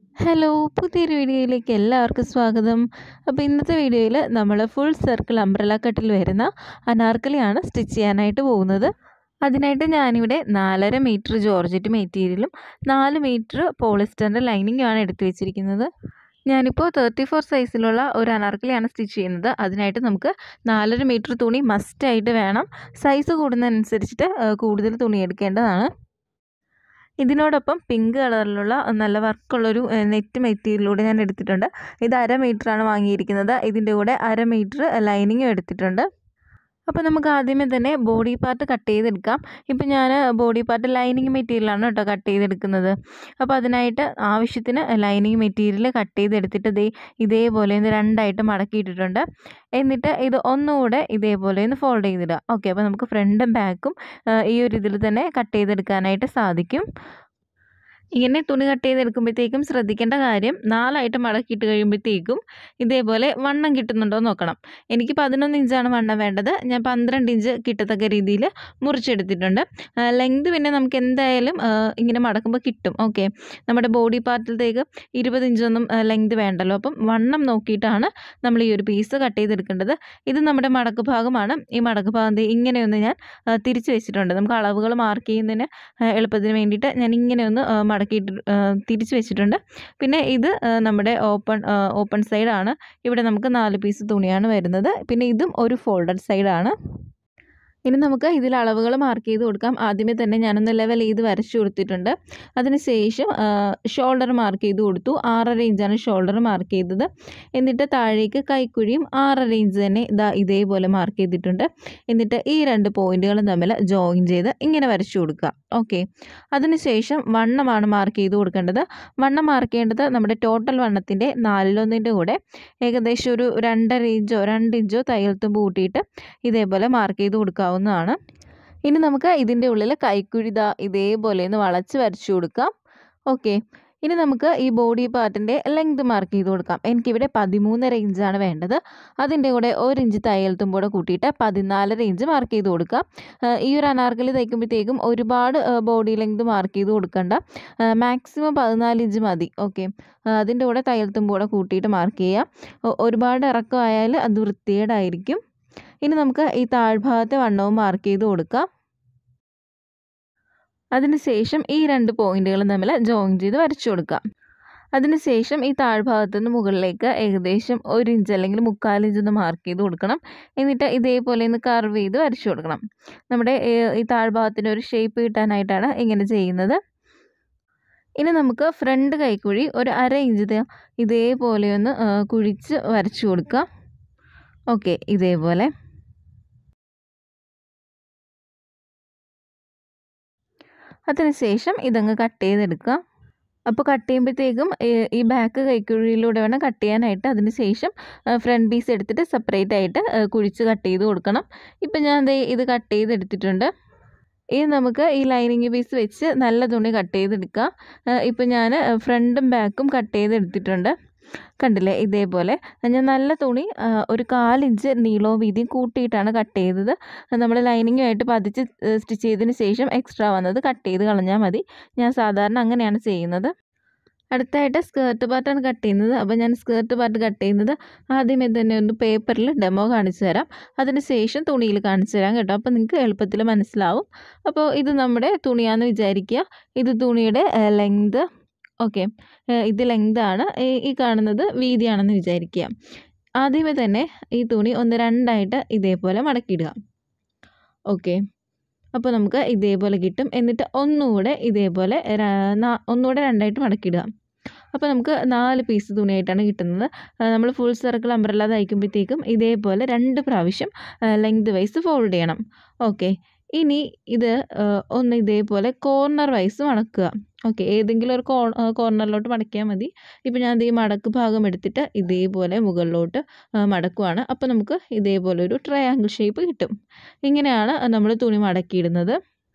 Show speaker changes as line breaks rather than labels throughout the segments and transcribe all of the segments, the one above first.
Hello, പുതിയൊരു വീഡിയോയിലേക്ക് എല്ലാവർക്കും സ്വാഗതം. അപ്പോൾ ഇന്നത്തെ വീഡിയോയിൽ നമ്മൾ ഫുൾ സർക്കിൾ അംബ്രല കട്ടിൽ വരുന്ന അനാർക്കലിയാണ് സ്റ്റിച്ച് ചെയ്യാനായിട്ട് പോകുന്നത്. അതിനായിട്ട് ഞാനിവിടെ 4.5 മീറ്റർ ജോർജറ്റ് മെറ്റീരിയലും 4 മീറ്റർ പോളിസ്റ്ററിൻ്റെ ലൈനിങ്ങുമാണ് എടുത്തു വെച്ചിരിക്കുന്നത്. ഞാനിപ്പോൾ 34 സൈസിലുള്ള ഒരു അനാർക്കലിയാണ് സ്റ്റിച്ച് ചെയ്യുന്നത്. അതിനായിട്ട് നമുക്ക് 4.5 മീറ്റർ തുണി മസ്റ്റായിട്ട് വേണം. സൈസ് കൂടുന്നതനുസരിച്ചിട്ട് കൂടുതൽ തുണി എടുക്കേണ്ടതാണ്. ഇതിനോടൊപ്പം പിങ്ക് കളറിലുള്ള നല്ല വർക്കുള്ളൊരു നെറ്റ് മെറ്റീരിയലൂടെ ഞാൻ എടുത്തിട്ടുണ്ട്. ഇത് 1/2 മീറ്ററാണ് വാങ്ങിയിരിക്കുന്നത്. ഇതിൻ്റെ കൂടെ 1/2 മീറ്റർ ലൈനിങ്ങും എടുത്തിട്ടുണ്ട്. അപ്പോൾ നമുക്ക് ആദ്യമേ തന്നെ ബോഡി പാർട്ട് കട്ട് ചെയ്തെടുക്കാം. ഇപ്പം ഞാൻ ബോഡി പാർട്ട് ലൈനിങ് മെറ്റീരിയലാണ് കേട്ടോ കട്ട് ചെയ്തെടുക്കുന്നത്. അപ്പോൾ അതിനായിട്ട് ആവശ്യത്തിന് ലൈനിങ് മെറ്റീരിയൽ കട്ട് ചെയ്തെടുത്തിട്ട് ഇതേപോലെ ഒന്ന് രണ്ടായിട്ട് മടക്കിയിട്ടിട്ടുണ്ട്. എന്നിട്ട് ഇത് ഒന്നുകൂടെ ഇതേപോലെ ഒന്ന് ഫോൾഡ് ചെയ്തിടുക. ഓക്കെ, അപ്പോൾ നമുക്ക് ഫ്രണ്ടും ബാക്കും ഈ ഒരു ഇതിൽ തന്നെ കട്ട് ചെയ്തെടുക്കാനായിട്ട് സാധിക്കും. ഇങ്ങനെ തുണി കട്ട് ചെയ്തെടുക്കുമ്പോഴത്തേക്കും ശ്രദ്ധിക്കേണ്ട കാര്യം, 4ആയിട്ട് മടക്കിയിട്ട് കഴിയുമ്പോഴത്തേക്കും ഇതേപോലെ വണ്ണം കിട്ടുന്നുണ്ടോ എന്ന് നോക്കണം. എനിക്ക് 11 ഇഞ്ചാണ് വണ്ണം വേണ്ടത്. ഞാൻ 12 ഇഞ്ച് കിട്ടത്തക്ക രീതിയിൽ മുറിച്ചെടുത്തിട്ടുണ്ട്. ലെങ്ത് പിന്നെ നമുക്ക് എന്തായാലും ഇങ്ങനെ മടക്കുമ്പോൾ കിട്ടും. ഓക്കെ, നമ്മുടെ ബോഡി പാർട്ടിലത്തേക്ക് 20 ഇഞ്ചൊന്നും ലെങ്ത് വേണ്ടല്ലോ. അപ്പം വണ്ണം നോക്കിയിട്ടാണ് നമ്മൾ ഈ ഒരു പീസ് കട്ട് ചെയ്തെടുക്കേണ്ടത്. ഇത് നമ്മുടെ മടക്ക് ഭാഗമാണ്. ഈ മടക്ക് ഭാഗം ഇങ്ങനെയൊന്ന് ഞാൻ തിരിച്ച് വെച്ചിട്ടുണ്ട്. നമുക്ക് അളവുകൾ മാർക്ക് ചെയ്യുന്നതിന് എളുപ്പത്തിന് വേണ്ടിയിട്ട് ഞാൻ ഇങ്ങനെയൊന്ന് മടക്കിയിട്ട് തിരിച്ച് വെച്ചിട്ടുണ്ട്. പിന്നെ ഇത് നമ്മുടെ ഓപ്പൺ സൈഡാണ്. ഇവിടെ നമുക്ക് 4 പീസ് തുണിയാണ് വരുന്നത്. പിന്നെ ഇതും ഒരു ഫോൾഡഡ് സൈഡാണ്. ഇനി നമുക്ക് ഇതിൽ അളവുകൾ മാർക്ക് ചെയ്ത് കൊടുക്കാം. ആദ്യമേ തന്നെ ഞാനൊന്ന് ലെവൽ ചെയ്ത് വരച്ചു കൊടുത്തിട്ടുണ്ട്. അതിനുശേഷം ഷോൾഡർ മാർക്ക് ചെയ്ത് കൊടുത്തു. 6.5 ഇഞ്ചാണ് ഷോൾഡർ മാർക്ക് ചെയ്തത്. എന്നിട്ട് താഴേക്ക് കൈക്കുഴിയും 6.5 ഇഞ്ച് തന്നെ ഇതേപോലെ മാർക്ക് ചെയ്തിട്ടുണ്ട്. എന്നിട്ട് ഈ 2 പോയിന്റുകളും തമ്മിൽ ജോയിൻ ചെയ്ത് ഇങ്ങനെ വരച്ചു കൊടുക്കുക. ഓക്കെ, അതിനുശേഷം വണ്ണമാണ് മാർക്ക് ചെയ്ത് കൊടുക്കേണ്ടത്. വണ്ണം മാർക്ക് ചെയ്യേണ്ടത് നമ്മുടെ ടോട്ടൽ വണ്ണത്തിൻ്റെ 4/1 കൂടെ ഏകദേശം ഒരു 2.5 ഇഞ്ചോ 2 ഇഞ്ചോ തയ്യൽ തുമ്പ് കൂട്ടിയിട്ട് ഇതേപോലെ മാർക്ക് ചെയ്ത് കൊടുക്കാവുന്നതാണ്. ഇനി നമുക്ക് ഇതിൻ്റെ ഉള്ളിൽ കൈക്കുഴി ഇതേപോലെ ഒന്ന് വളച്ച് വരച്ചു കൊടുക്കാം. ഓക്കെ, ഇനി നമുക്ക് ഈ ബോഡി പാർട്ടിൻ്റെ ലെങ്ത് മാർക്ക് ചെയ്ത് കൊടുക്കാം. എനിക്കിവിടെ 13.5 ഇഞ്ചാണ് വേണ്ടത്. അതിൻ്റെ കൂടെ 1 ഇഞ്ച് തയ്യൽ തുമ്പോടെ കൂട്ടിയിട്ട് 14.5 ഇഞ്ച് മാർക്ക് ചെയ്ത് കൊടുക്കാം. ഈ ഒരു അനാർക്കലി തയ്ക്കുമ്പോഴത്തേക്കും ഒരുപാട് ബോഡി ലെങ്ത് മാർക്ക് ചെയ്ത് കൊടുക്കണ്ട. മാക്സിമം 14 ഇഞ്ച് മതി. ഓക്കെ, അതിൻ്റെ കൂടെ തയ്യൽ തുമ്പോടെ കൂട്ടിയിട്ട് മാർക്ക് ചെയ്യാം. ഒരുപാട് ഇറക്കമായാൽ അത് വൃത്തികേടായിരിക്കും. ഇനി നമുക്ക് ഈ താഴ്ഭാഗത്തെ വണ്ണവും മാർക്ക് ചെയ്ത് കൊടുക്കാം. അതിനുശേഷം ഈ 2 പോയിന്റുകളും തമ്മിൽ ജോയിൻ ചെയ്ത് വരച്ചു കൊടുക്കാം. അതിനുശേഷം ഈ താഴ്ഭാഗത്തു നിന്ന് മുകളിലേക്ക് ഏകദേശം 1 ഇഞ്ച് അല്ലെങ്കിൽ 3/4 ഇഞ്ച് ഒന്ന് മാർക്ക് ചെയ്ത് കൊടുക്കണം. എന്നിട്ട് ഇതേപോലെ ഒന്ന് കർവ് ചെയ്ത് വരച്ചു കൊടുക്കണം. നമ്മുടെ ഈ താഴ്ഭാഗത്തിന് ഒരു ഷേപ്പ് കിട്ടാനായിട്ടാണ് ഇങ്ങനെ ചെയ്യുന്നത്. ഇനി നമുക്ക് ഫ്രണ്ട് കൈക്കുഴി ഒരു 1/2 ഇഞ്ച് ഇതേപോലെ ഒന്ന് കുഴിച്ച് വരച്ചു കൊടുക്കാം. ഓക്കെ, ഇതേപോലെ. അതിനുശേഷം ഇതങ്ങ് കട്ട് ചെയ്തെടുക്കുക. അപ്പോൾ കട്ട് ചെയ്യുമ്പോഴത്തേക്കും ഈ ബാക്ക് കൈക്കുഴിയിലൂടെ വേണം കട്ട് ചെയ്യാനായിട്ട്. അതിനുശേഷം ഫ്രണ്ട് പീസ് എടുത്തിട്ട് സെപ്പറേറ്റ് ആയിട്ട് കുഴിച്ച് കട്ട് ചെയ്ത് കൊടുക്കണം. ഇപ്പം ഞാൻ ഇത് കട്ട് ചെയ്തെടുത്തിട്ടുണ്ട്. ഇനി നമുക്ക് ഈ ലൈനിങ് പീസ് വെച്ച് നല്ല തുണി കട്ട് ചെയ്തെടുക്കാം. ഇപ്പം ഞാൻ ഫ്രണ്ടും ബാക്കും കട്ട് ചെയ്തെടുത്തിട്ടുണ്ട്. കണ്ടില്ലേ, ഇതേപോലെ ഞാൻ നല്ല തുണി ഒരു 1/4 ഇഞ്ച് നീളവും വീതിയും കൂട്ടിയിട്ടാണ് കട്ട് ചെയ്തത്. നമ്മൾ ലൈനിങ്ങുമായിട്ട് പതിച്ച് സ്റ്റിച്ച് ചെയ്തതിന് ശേഷം എക്സ്ട്രാ വന്നത് കട്ട് ചെയ്ത് കളഞ്ഞാൽ മതി. ഞാൻ സാധാരണ അങ്ങനെയാണ് ചെയ്യുന്നത്. അടുത്തായിട്ട് സ്കേർട്ട് പാർട്ടാണ് കട്ട് ചെയ്യുന്നത്. അപ്പോൾ ഞാൻ സ്കേർട്ട് പാർട്ട് കട്ട് ചെയ്യുന്നത് ആദ്യമേ തന്നെ ഒന്ന് പേപ്പറിൽ ഡെമോ കാണിച്ചു തരാം. അതിന് ശേഷം തുണിയിൽ കാണിച്ചു തരാം കേട്ടോ. അപ്പോൾ നിങ്ങൾക്ക് എളുപ്പത്തിൽ മനസ്സിലാവും. അപ്പോൾ ഇത് നമ്മുടെ തുണിയാണെന്ന് വിചാരിക്കുക. ഇത് തുണിയുടെ ലെങ്ത്. ഓക്കെ, ഇത് ലെങ്താണ്. ഈ കാണുന്നത് വീതിയാണെന്ന് വിചാരിക്കുക. ആദ്യമേ തന്നെ ഈ തുണി ഒന്ന് രണ്ടായിട്ട് ഇതേപോലെ മടക്കിയിടുക. ഓക്കെ, അപ്പോൾ നമുക്ക് ഇതേപോലെ കിട്ടും. എന്നിട്ട് ഒന്നുകൂടെ ഇതേപോലെ ഒന്നുകൂടെ രണ്ടായിട്ട് മടക്കിയിടുക. അപ്പോൾ നമുക്ക് 4 പീസ് തുണിയായിട്ടാണ് കിട്ടുന്നത്. നമ്മൾ ഫുൾ സർക്കിൾ അംബ്രല്ല തയ്ക്കുമ്പോഴത്തേക്കും ഇതേപോലെ 2 പ്രാവശ്യം ലെങ്ത് വൈസ് ഫോൾഡ് ചെയ്യണം. ഓക്കെ, ഇനി ഇത് ഒന്ന് ഇതേപോലെ കോർണർ വൈസ് മടക്കുക. ഓക്കെ, ഏതെങ്കിലും ഒരു കോർണറിലോട്ട് മടക്കിയാൽ മതി. ഇപ്പോൾ ഞാൻ ഈ മടക്ക് ഭാഗം എടുത്തിട്ട് ഇതേപോലെ മുകളിലോട്ട് മടക്കുവാണ്. അപ്പോൾ നമുക്ക് ഇതേപോലെ ഒരു ട്രയാങ്കിൾ ഷേപ്പ് കിട്ടും. ഇങ്ങനെയാണ് നമ്മൾ തുണി മടക്കിയിടുന്നത്.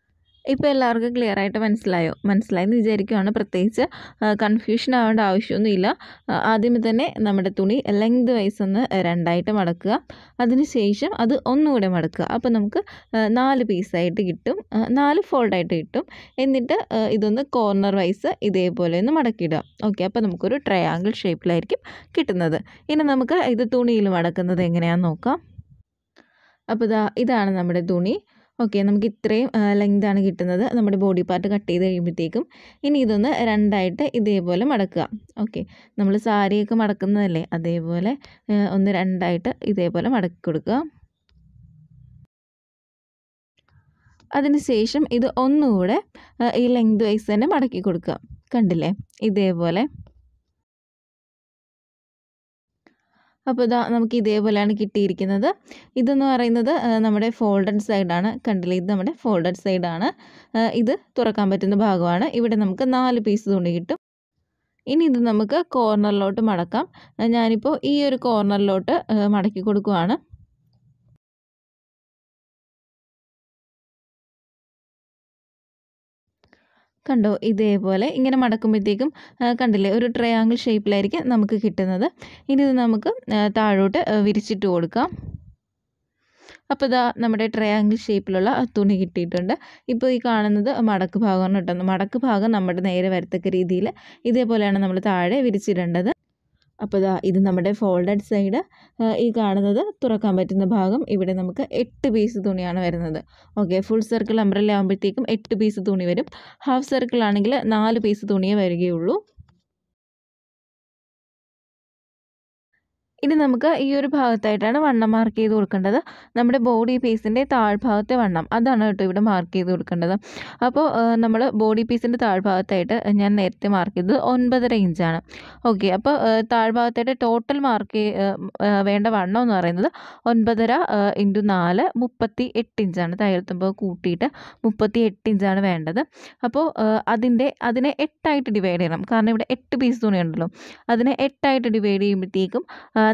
ഇപ്പോൾ എല്ലാവർക്കും ക്ലിയർ ആയിട്ട് മനസ്സിലായെന്ന് വിചാരിക്കുകയാണ്. പ്രത്യേകിച്ച് കൺഫ്യൂഷൻ ആവേണ്ട ആവശ്യമൊന്നുമില്ല. ആദ്യമേ തന്നെ നമ്മുടെ തുണി ലെങ്ത് വൈസ് ഒന്ന് രണ്ടായിട്ട് മടക്കുക. അതിനുശേഷം അത് ഒന്നുകൂടെ മടക്കുക. അപ്പോൾ നമുക്ക് 4 പീസായിട്ട് കിട്ടും, 4 ഫോൾഡായിട്ട് കിട്ടും. എന്നിട്ട് ഇതൊന്ന് കോർണർ വൈസ് ഇതേപോലെ ഒന്ന് മടക്കിയിടുക. ഓക്കെ, അപ്പോൾ നമുക്കൊരു ട്രയാങ്കിൾ ഷേപ്പിലായിരിക്കും കിട്ടുന്നത്. ഇനി നമുക്ക് ഇത് തുണിയിൽ മടക്കുന്നത് എങ്ങനെയാണെന്ന് നോക്കാം. അപ്പോൾ ഇതാണ് നമ്മുടെ തുണി. ഓക്കെ, നമുക്ക് ഇത്രയും ലെങ്താണ് കിട്ടുന്നത് നമ്മുടെ ബോഡി പാർട്ട് കട്ട് ചെയ്ത് കഴിയുമ്പോഴത്തേക്കും. ഇനി ഇതൊന്ന് രണ്ടായിട്ട് ഇതേപോലെ മടക്കുക. ഓക്കെ, നമ്മൾ സാരിയൊക്കെ മടക്കുന്നതല്ലേ, അതേപോലെ ഒന്ന് രണ്ടായിട്ട് ഇതേപോലെ മടക്കി കൊടുക്കുക. അതിനുശേഷം ഇത് ഒന്നുകൂടെ ഈ ലെങ്ത് വൈസ് തന്നെ മടക്കി കൊടുക്കുക. കണ്ടില്ലേ, ഇതേപോലെ. അപ്പോൾ നമുക്ക് ഇതേപോലെയാണ് കിട്ടിയിരിക്കുന്നത്. ഇതെന്ന് പറയുന്നത് നമ്മുടെ ഫോൾഡഡ് സൈഡാണ്. കണ്ടില്ലേ, ഇത് നമ്മുടെ ഫോൾഡഡ് സൈഡാണ്. ഇത് തുറക്കാൻ പറ്റുന്ന ഭാഗമാണ്. ഇവിടെ നമുക്ക് 4 പീസ് തുണി കിട്ടും. ഇനി ഇത് നമുക്ക് കോർണറിലോട്ട് മടക്കാം. ഞാനിപ്പോൾ ഈ ഒരു കോർണറിലോട്ട് മടക്കി കൊടുക്കുവാണ്. കണ്ടോ, ഇതേപോലെ ഇങ്ങനെ മടക്കുമ്പോഴത്തേക്കും കണ്ടില്ലേ, ഒരു ട്രയാങ്കിൾ ഷേപ്പിലായിരിക്കും നമുക്ക് കിട്ടുന്നത്. ഇനി ഇത് നമുക്ക് താഴോട്ട് വിരിച്ചിട്ട് കൊടുക്കാം. അപ്പോൾ നമ്മുടെ ട്രയാങ്കിൾ ഷേപ്പിലുള്ള തുണി കിട്ടിയിട്ടുണ്ട്. ഇപ്പോൾ ഈ കാണുന്നത് മടക്ക് ഭാഗമാണ് കേട്ടോ. മടക്ക് ഭാഗം നമ്മുടെ നേരെ വരത്തക്ക രീതിയിൽ ഇതേപോലെയാണ് നമ്മൾ താഴെ വിരിച്ചിടേണ്ടത്. അപ്പോൾ ഇത് നമ്മുടെ ഫോൾഡഡ് സൈഡ്. ഈ കാണുന്നത് തുറക്കാൻ പറ്റുന്ന ഭാഗം. ഇവിടെ നമുക്ക് 8 പീസ് തുണിയാണ് വരുന്നത്. ഓക്കെ, ഫുൾ സർക്കിൾ അംബ്രല്ല ആകുമ്പോഴത്തേക്കും 8 പീസ് തുണി വരും. ഹാഫ് സർക്കിൾ ആണെങ്കിൽ 4 പീസ് തുണിയേ വരികയുള്ളൂ. ഇനി നമുക്ക് ഈ ഒരു ഭാഗത്തായിട്ടാണ് വണ്ണം മാർക്ക് ചെയ്ത് കൊടുക്കേണ്ടത്. നമ്മുടെ ബോഡി പീസിൻ്റെ താഴ്ഭാഗത്തെ വണ്ണം, അതാണ് കേട്ടോ ഇവിടെ മാർക്ക് ചെയ്ത് കൊടുക്കേണ്ടത്. അപ്പോൾ നമ്മൾ ബോഡി പീസിൻ്റെ താഴ്ഭാഗത്തായിട്ട് ഞാൻ നേരത്തെ മാർക്ക് ചെയ്തത് 9.5 ഇഞ്ചാണ്. ഓക്കെ, അപ്പോൾ താഴ്ഭാഗത്തായിട്ട് ടോട്ടൽ വേണ്ട വണ്ണം എന്ന് പറയുന്നത് 9.5 × 4 38 ഇഞ്ചാണ്. തയ്യൽത്തുമ്പോൾ കൂട്ടിയിട്ട് 38 ഇഞ്ചാണ് വേണ്ടത്. അപ്പോൾ അതിനെ 8ആയിട്ട് ഡിവൈഡ് ചെയ്യണം. കാരണം ഇവിടെ 8 പീസ് തുണിയുണ്ടല്ലോ, അതിനെ 8ആയിട്ട് ഡിവൈഡ് ചെയ്യുമ്പോഴത്തേക്കും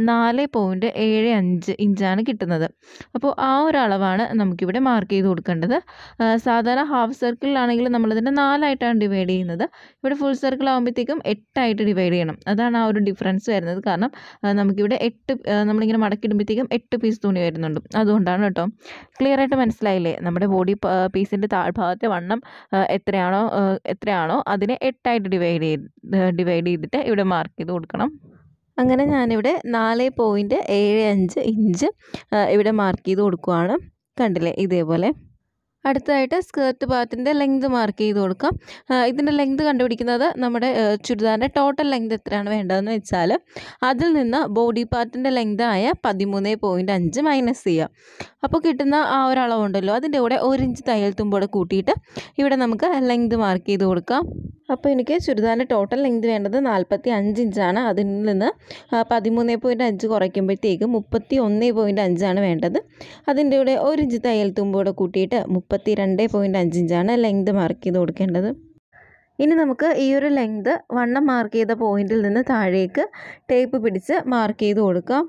4.75 ഇഞ്ചാണ് കിട്ടുന്നത്. അപ്പോൾ ആ ഒരു അളവാണ് നമുക്കിവിടെ മാർക്ക് ചെയ്ത് കൊടുക്കേണ്ടത്. സാധാരണ ഹാഫ് സർക്കിളിലാണെങ്കിൽ നമ്മളിതിൻ്റെ 4ആയിട്ടാണ് ഡിവൈഡ് ചെയ്യുന്നത്. ഇവിടെ ഫുൾ സർക്കിൾ ആകുമ്പോഴത്തേക്കും 8ആയിട്ട് ഡിവൈഡ് ചെയ്യണം. അതാണ് ആ ഒരു ഡിഫറൻസ് വരുന്നത്. കാരണം നമുക്കിവിടെ നമ്മളിങ്ങനെ മടക്കിടുമ്പോഴത്തേക്കും 8 പീസ് തുണി വരുന്നുണ്ട്. അതുകൊണ്ടാണ് കേട്ടോ. ക്ലിയർ ആയിട്ട് മനസ്സിലായില്ലേ? നമ്മുടെ ബോഡി പീസിൻ്റെ താഴ്ഭാഗത്തെ വണ്ണം എത്രയാണോ അതിനെ 8ആയിട്ട് ഡിവൈഡ് ചെയ്തിട്ട് ഇവിടെ മാർക്ക് ചെയ്ത് കൊടുക്കണം. അങ്ങനെ ഞാനിവിടെ 4.75 ഇഞ്ച് ഇവിടെ മാർക്ക് ചെയ്ത് കൊടുക്കുവാണ്. കണ്ടില്ലേ, ഇതേപോലെ. അടുത്തതായിട്ട് സ്കേർട്ട് ഭാഗത്തിൻ്റെ ലെങ്ത് മാർക്ക് ചെയ്ത് കൊടുക്കാം. ഇതിൻ്റെ ലെങ്ത് കണ്ടുപിടിക്കുന്നത് നമ്മുടെ ചുരിദാറിൻ്റെ ടോട്ടൽ ലെങ്ത് എത്രയാണ് വേണ്ടതെന്ന് വെച്ചാൽ അതിൽ നിന്ന് ബോഡി പാർട്ടിൻ്റെ ലെങ്ത് ആയ 13.5 മൈനസ് ചെയ്യുക. അപ്പോൾ കിട്ടുന്ന ആ ഒരു അളവുണ്ടല്ലോ, അതിൻ്റെ കൂടെ 1 ഇഞ്ച് തയ്യൽ തുമ്പോടെ കൂട്ടിയിട്ട് ഇവിടെ നമുക്ക് ലെങ്ത് മാർക്ക് ചെയ്ത് കൊടുക്കാം. അപ്പോൾ എനിക്ക് ചുരിദാറിൻ്റെ ടോട്ടൽ ലെങ്ത് വേണ്ടത് 45 ഇഞ്ചാണ്. അതിൽ നിന്ന് 13.5 കുറയ്ക്കുമ്പോഴത്തേക്കും 31.5 വേണ്ടത്. അതിൻ്റെ കൂടെ 1 ഇഞ്ച് തയ്യൽ തുമ്പോടെ കൂട്ടിയിട്ട് 32.5 ഇഞ്ചാണ് ലെങ്ത് മാർക്ക് ചെയ്ത് കൊടുക്കേണ്ടത്. ഇനി നമുക്ക് ഈ ഒരു ലെങ്ത് വണ്ണം മാർക്ക് ചെയ്ത പോയിന്റിൽ നിന്ന് താഴേക്ക് ടേപ്പ് പിടിച്ച് മാർക്ക് ചെയ്ത് കൊടുക്കാം.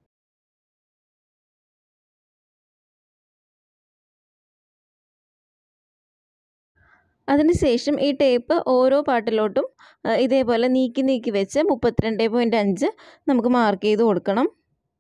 അതിനുശേഷം ഈ ടേപ്പ് ഓരോ പാർട്ടിലോട്ടും ഇതേപോലെ നീക്കി വെച്ച് 32.5 നമുക്ക് മാർക്ക് ചെയ്ത് കൊടുക്കണം.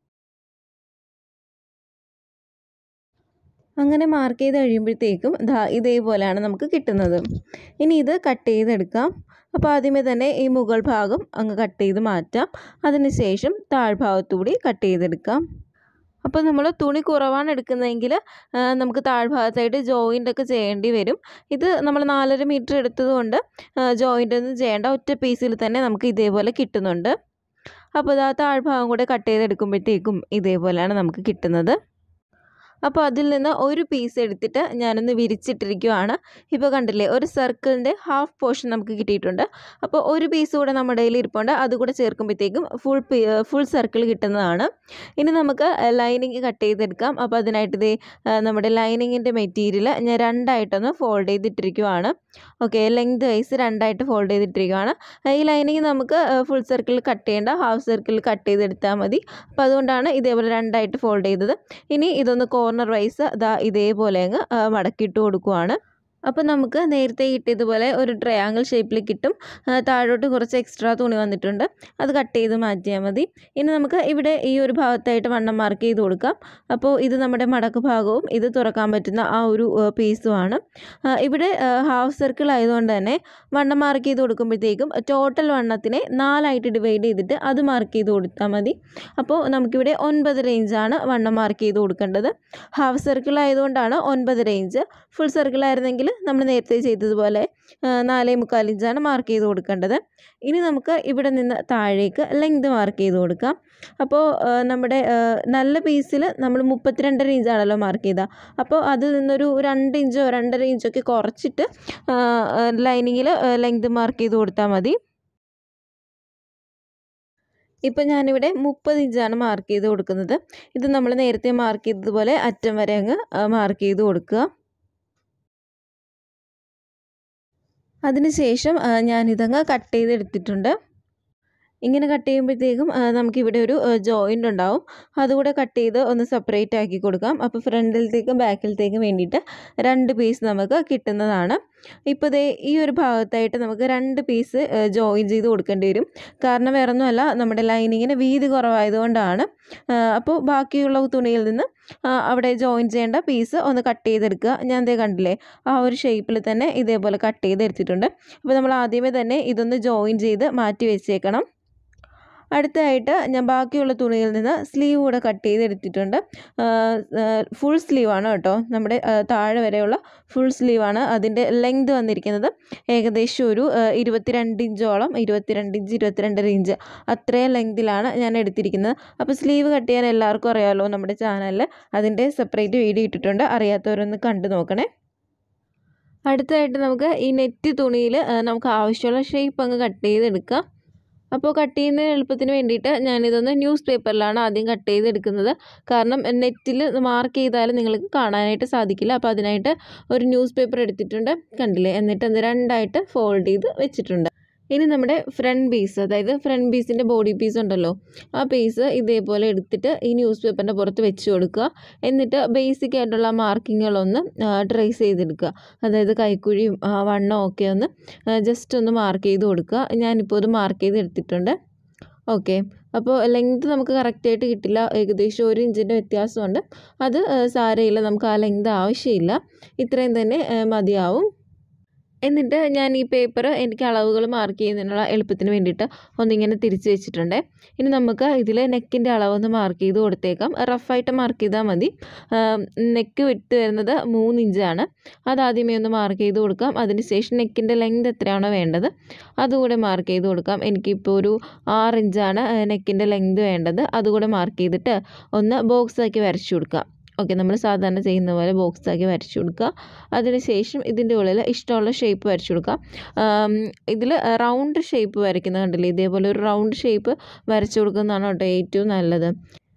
അങ്ങനെ മാർക്ക് ചെയ്ത് കഴിയുമ്പോഴത്തേക്കും ഇതേപോലെയാണ് നമുക്ക് കിട്ടുന്നത്. ഇനി ഇത് കട്ട് ചെയ്തെടുക്കാം. അപ്പോൾ ആദ്യമേ തന്നെ ഈ മുകൾ ഭാഗം അങ്ങ് കട്ട് ചെയ്ത് മാറ്റാം. അതിനുശേഷം താഴ്ഭാഗത്തുകൂടി കട്ട് ചെയ്തെടുക്കാം. അപ്പോൾ നമ്മൾ തുണി കുറവാണ് എടുക്കുന്നതെങ്കിൽ നമുക്ക് താഴ്ഭാഗത്തായിട്ട് ജോയിൻ്റ് ഒക്കെ ചെയ്യേണ്ടി വരും. ഇത് നമ്മൾ 4.5 മീറ്റർ എടുത്തതുകൊണ്ട് ജോയിൻ്റ് ഒന്നും ചെയ്യേണ്ട, ഒറ്റ പീസിൽ തന്നെ നമുക്ക് ഇതേപോലെ കിട്ടുന്നുണ്ട്. അപ്പോൾ താഴ്ഭാഗം കൂടെ കട്ട് ചെയ്തെടുക്കുമ്പോഴത്തേക്കും ഇതേപോലെയാണ് നമുക്ക് കിട്ടുന്നത്. അപ്പോൾ അതിൽ നിന്ന് ഒരു പീസ് എടുത്തിട്ട് ഞാനൊന്ന് വിരിച്ചിട്ടിരിക്കുവാണ്. ഇപ്പോൾ കണ്ടില്ലേ, ഒരു സർക്കിളിൻ്റെ ഹാഫ് പോർഷൻ നമുക്ക് കിട്ടിയിട്ടുണ്ട്. അപ്പോൾ ഒരു പീസ് കൂടെ നമ്മുടെ കയ്യിൽ ഇരിപ്പുണ്ട്. അതുകൂടെ ചേർക്കുമ്പോഴത്തേക്കും ഫുൾ സർക്കിൾ കിട്ടുന്നതാണ്. ഇനി നമുക്ക് ലൈനിങ് കട്ട് ചെയ്തെടുക്കാം. അപ്പോൾ അതിനായിട്ട് നമ്മുടെ ലൈനിങ്ങിൻ്റെ മെറ്റീരിയൽ ഞാൻ രണ്ടായിട്ടൊന്ന് ഫോൾഡ് ചെയ്തിട്ടിരിക്കുവാണ്. ഓക്കെ, ലെങ്ത് വൈസ് രണ്ടായിട്ട് ഫോൾഡ് ചെയ്തിട്ടിരിക്കുവാണ്. ഈ ലൈനിങ് നമുക്ക് ഫുൾ സർക്കിൾ കട്ട് ചെയ്യേണ്ട, ഹാഫ് സർക്കിൾ കട്ട് ചെയ്തെടുത്താൽ മതി. അപ്പോൾ അതുകൊണ്ടാണ് ഇതേപോലെ രണ്ടായിട്ട് ഫോൾഡ് ചെയ്തത്. ഇനി ഇതൊന്ന് കോർണർ വൈസ് ഇതേപോലെ അങ്ങ് മടക്കിയിട്ട് കൊടുക്കുവാണ്. അപ്പോൾ നമുക്ക് നേരത്തെ കിട്ടിയതുപോലെ ഒരു ട്രയാങ്കിൾ ഷേപ്പിൽ കിട്ടും. താഴോട്ട് കുറച്ച് എക്സ്ട്രാ തുണി വന്നിട്ടുണ്ട്, അത് കട്ട് ചെയ്ത് മാറ്റിയാൽ മതി. ഇനി നമുക്ക് ഇവിടെ ഈ ഒരു ഭാഗത്തായിട്ട് വണ്ണം മാർക്ക് ചെയ്ത് കൊടുക്കാം. അപ്പോൾ ഇത് നമ്മുടെ മടക്ക് ഭാഗവും ഇത് തുറക്കാൻ പറ്റുന്ന ആ ഒരു പീസുമാണ്. ഇവിടെ ഹാഫ് സർക്കിൾ ആയതുകൊണ്ട് തന്നെ വണ്ണം മാർക്ക് ചെയ്ത് കൊടുക്കുമ്പോഴത്തേക്കും ടോട്ടൽ വണ്ണത്തിനെ 4ആയിട്ട് ഡിവൈഡ് ചെയ്തിട്ട് അത് മാർക്ക് ചെയ്ത് കൊടുത്താൽ മതി. അപ്പോൾ നമുക്കിവിടെ 9 ഇഞ്ചാണ് വണ്ണം മാർക്ക് ചെയ്ത് കൊടുക്കേണ്ടത്. ഹാഫ് സർക്കിൾ ആയതുകൊണ്ടാണ് 9 ഇഞ്ച്. ഫുൾ സർക്കിൾ ആയിരുന്നെങ്കിൽ നമ്മൾ നേരത്തെ ചെയ്തതുപോലെ 4.25 ഇഞ്ചാണ് മാർക്ക് ചെയ്ത് കൊടുക്കേണ്ടത്. ഇനി നമുക്ക് ഇവിടെ നിന്ന് താഴേക്ക് ലെങ്ത് മാർക്ക് ചെയ്ത് കൊടുക്കാം. അപ്പോൾ നമ്മുടെ നല്ല പീസിൽ നമ്മൾ 32.5 ഇഞ്ചാണല്ലോ മാർക്ക് ചെയ്തത്. അപ്പോൾ അതിൽ നിന്നൊരു 2 ഇഞ്ചോ 2.5 ഇഞ്ചൊക്കെ കുറച്ചിട്ട് ലൈനിങ്ങിൽ ലെങ്ത് മാർക്ക് ചെയ്ത് കൊടുത്താൽ മതി. ഇപ്പം ഞാനിവിടെ 30 ഇഞ്ചാണ് മാർക്ക് ചെയ്ത് കൊടുക്കുന്നത്. ഇത് നമ്മൾ നേരത്തെ മാർക്ക് ചെയ്തതുപോലെ അറ്റം വരെ അങ്ങ് മാർക്ക് ചെയ്ത് കൊടുക്കുക. അതിനുശേഷം ഞാനിതങ്ങ് കട്ട് ചെയ്തെടുത്തിട്ടുണ്ട്. ഇങ്ങനെ കട്ട് ചെയ്യുമ്പോഴത്തേക്കും നമുക്കിവിടെ ഒരു ജോയിൻ്റ് ഉണ്ടാവും. അതുകൂടെ കട്ട് ചെയ്ത് ഒന്ന് സെപ്പറേറ്റ് ആക്കി കൊടുക്കാം. അപ്പോൾ ഫ്രണ്ടിലത്തേക്കും ബാക്കിലത്തേക്കും വേണ്ടിയിട്ട് 2 പീസ് നമുക്ക് കിട്ടുന്നതാണ്. ഇപ്പോൾ ദേ ഈ ഒരു ഭാഗത്തായിട്ട് നമുക്ക് 2 പീസ് ജോയിൻ ചെയ്ത് കൊടുക്കേണ്ടി വരും. കാരണം വേറൊന്നുമല്ല, നമ്മുടെ ലൈനിങ്ങിന് വീതി കുറവായതുകൊണ്ടാണ്. അപ്പോൾ ബാക്കിയുള്ള തുണിയിൽ നിന്ന് അവിടെ ജോയിൻ ചെയ്യേണ്ട പീസ് ഒന്ന് കട്ട് ചെയ്തെടുക്കുക. ഞാൻ ദേ കണ്ടില്ലേ, ആ ഒരു ഷേപ്പിൽ തന്നെ ഇതേപോലെ കട്ട് ചെയ്തെടുത്തിട്ടുണ്ട്. അപ്പോൾ നമ്മൾ ആദ്യമേ തന്നെ ഇതൊന്ന് ജോയിൻ ചെയ്ത് മാറ്റി വെച്ചേക്കണം. അടുത്തതായിട്ട് ഞാൻ ബാക്കിയുള്ള തുണിയിൽ നിന്ന് സ്ലീവ് കൂടെ കട്ട് ചെയ്തെടുത്തിട്ടുണ്ട്. ഫുൾ സ്ലീവാണ് കേട്ടോ, നമ്മുടെ താഴെ വരെയുള്ള ഫുൾ സ്ലീവാണ്. അതിൻ്റെ ലെങ്ത് വന്നിരിക്കുന്നത് ഏകദേശം ഒരു 22 ഇഞ്ചോളം, 22 ഇഞ്ച് 22.5 ഇഞ്ച് അത്രയും ലെങ്തിലാണ് ഞാൻ എടുത്തിരിക്കുന്നത്. അപ്പോൾ സ്ലീവ് കട്ട് ചെയ്യാൻ എല്ലാവർക്കും അറിയാമല്ലോ, നമ്മുടെ ചാനലിൽ അതിൻ്റെ സെപ്പറേറ്റ് വീഡിയോ ഇട്ടിട്ടുണ്ട്. അറിയാത്തവരൊന്ന് കണ്ടു നോക്കണേ. അടുത്തതായിട്ട് നമുക്ക് ഈ നെറ്റ് തുണിയിൽ നമുക്ക് ആവശ്യമുള്ള ഷേപ്പ് അങ്ങ് കട്ട് ചെയ്തെടുക്കാം. അപ്പോൾ കട്ട് ചെയ്യുന്ന എളുപ്പത്തിന് വേണ്ടിയിട്ട് ഞാനിതൊന്ന് ന്യൂസ് പേപ്പറിലാണ് ആദ്യം കട്ട് ചെയ്തെടുക്കുന്നത്. കാരണം നെറ്റിൽ മാർക്ക് ചെയ്താൽ നിങ്ങൾക്ക് കാണാനായിട്ട് സാധിക്കില്ല. അപ്പോൾ അതിനായിട്ട് ഒരു ന്യൂസ് പേപ്പർ എടുത്തിട്ടുണ്ട്, കണ്ടില്ലേ. എന്നിട്ട് അത് 2ആയിട്ട് ഫോൾഡ് ചെയ്ത് വെച്ചിട്ടുണ്ട്. ഇനി നമ്മുടെ ഫ്രണ്ട് പീസ്, അതായത് ഫ്രണ്ട് പീസിൻ്റെ ബോഡി പീസ് ഉണ്ടല്ലോ, ആ പീസ് ഇതേപോലെ എടുത്തിട്ട് ഈ ന്യൂസ് പേപ്പറിൻ്റെ പുറത്ത് വെച്ച് കൊടുക്കുക. എന്നിട്ട് ബേസിക് ആയിട്ടുള്ള മാർക്കിങ്ങുകളൊന്ന് ട്രേസ് ചെയ്തെടുക്കുക. അതായത് കൈക്കുഴിയും വണ്ണവും ഒക്കെ ഒന്ന് ജസ്റ്റ് ഒന്ന് മാർക്ക് ചെയ്ത് കൊടുക്കുക. ഞാനിപ്പോൾ ഇത് മാർക്ക് ചെയ്ത് എടുത്തിട്ടുണ്ട്. ഓക്കെ, അപ്പോൾ ലെങ്ത് നമുക്ക് കറക്റ്റായിട്ട് കിട്ടില്ല, ഏകദേശം 1 ഇഞ്ചിൻ്റെ വ്യത്യാസമുണ്ട്. അത് സാരമില്ല, നമുക്ക് ആ ലെങ്ത് ആവശ്യമില്ല, ഇത്രയും തന്നെ മതിയാവും. എന്നിട്ട് ഞാൻ ഈ പേപ്പർ എനിക്ക് അളവുകൾ മാർക്ക് ചെയ്യുന്നതിനുള്ള എളുപ്പത്തിന് വേണ്ടിയിട്ട് ഒന്നിങ്ങനെ തിരിച്ച് വെച്ചിട്ടുണ്ട്. ഇനി നമുക്ക് ഇതിൽ നെക്കിൻ്റെ അളവൊന്ന് മാർക്ക് ചെയ്ത് കൊടുത്തേക്കാം. റഫായിട്ട് മാർക്ക് ചെയ്താൽ മതി. നെക്ക് വിട്ട് വരുന്നത് 3 ഇഞ്ചാണ്. അതാദ്യമേ ഒന്ന് മാർക്ക് ചെയ്ത് കൊടുക്കാം. അതിനുശേഷം നെക്കിൻ്റെ ലെങ്ത് എത്രയാണോ വേണ്ടത് അതുകൂടെ മാർക്ക് ചെയ്ത് കൊടുക്കാം. എനിക്കിപ്പോൾ ഒരു 6 ഇഞ്ചാണ് നെക്കിൻ്റെ ലെങ്ത് വേണ്ടത്. അതുകൂടെ മാർക്ക് ചെയ്തിട്ട് ഒന്ന് ബോക്സാക്കി വരച്ചു കൊടുക്കാം. ഓക്കെ, നമ്മൾ സാധാരണ ചെയ്യുന്ന പോലെ ബോക്സാക്കി വരച്ചു കൊടുക്കുക. അതിനുശേഷം ഇതിൻ്റെ ഉള്ളിൽ ഇഷ്ടമുള്ള ഷേപ്പ് വരച്ചു കൊടുക്കാം. ഇതിൽ റൗണ്ട് ഷേപ്പ് വരയ്ക്കുന്നത് കണ്ടില്ലേ, ഇതേപോലെ ഒരു റൗണ്ട് ഷേപ്പ് വരച്ചു കൊടുക്കുന്നതാണ് കേട്ടോ ഏറ്റവും നല്ലത്.